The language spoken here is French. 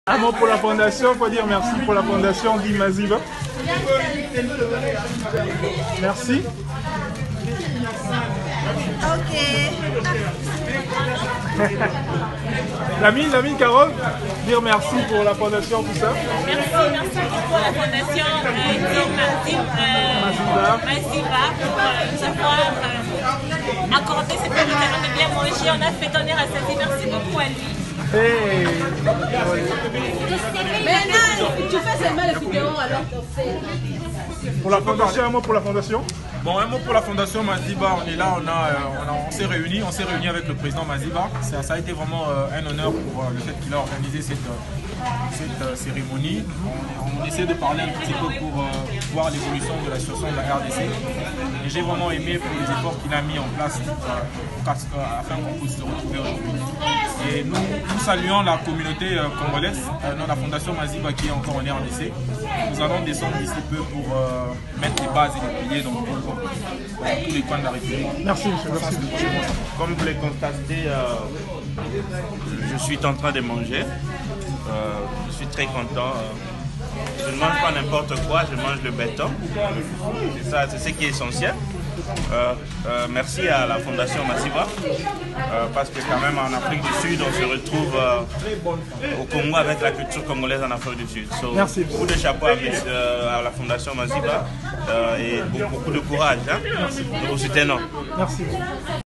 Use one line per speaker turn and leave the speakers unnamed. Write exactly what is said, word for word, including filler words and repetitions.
Un mot pour la fondation, il faut dire merci pour la fondation Guy Maziba. Merci.
Ok.
Lamine, Lamine, Carole, dire merci pour la fondation, tout ça.
Merci, merci pour la fondation euh, Guy Maziba, Maziba pour euh, nous avoir euh, accordé cette occasion de bien manger. On a fait honneur à Sadi, merci beaucoup à lui.
Hey.
Maintenant, tu fais seulement le vidéo alors.
Pour la fondation, un mot pour la fondation.
Bon, un mot pour la fondation Maziba, on est là, on, a, on, a, on s'est réunis, on s'est réunis avec le président Maziba. Ça, ça a été vraiment euh, un honneur pour euh, le fait qu'il a organisé cette, euh, cette euh, cérémonie. On, on essaie de parler un petit peu pour euh, voir l'évolution de la situation de la R D C. Et j'ai vraiment aimé pour les efforts qu'il a mis en place euh, afin qu'on puisse se retrouver aujourd'hui. Et nous, nous saluons la communauté euh, congolaise, euh, non, la fondation Maziba qui est encore en R D C. Nous allons descendre d'ici peu pour euh, mettre les bases et les piliers dans, dans, dans tous les coins de la République.
Merci, monsieur. Merci.
Comme vous l'avez constaté, euh, je suis en train de manger. Euh, je suis très content. Euh, je ne mange pas n'importe quoi, je mange le béton. C'est ça, c'est ce qui est essentiel. Euh, euh, merci à la fondation Maziba euh, parce que quand même en Afrique du Sud on se retrouve euh, au Congo avec la culture congolaise en Afrique du Sud. So,
merci.
Beaucoup de chapeau à, euh, à la fondation Maziba euh, et beaucoup, beaucoup de courage. Hein. Merci. Nous vous soutenons.
Merci.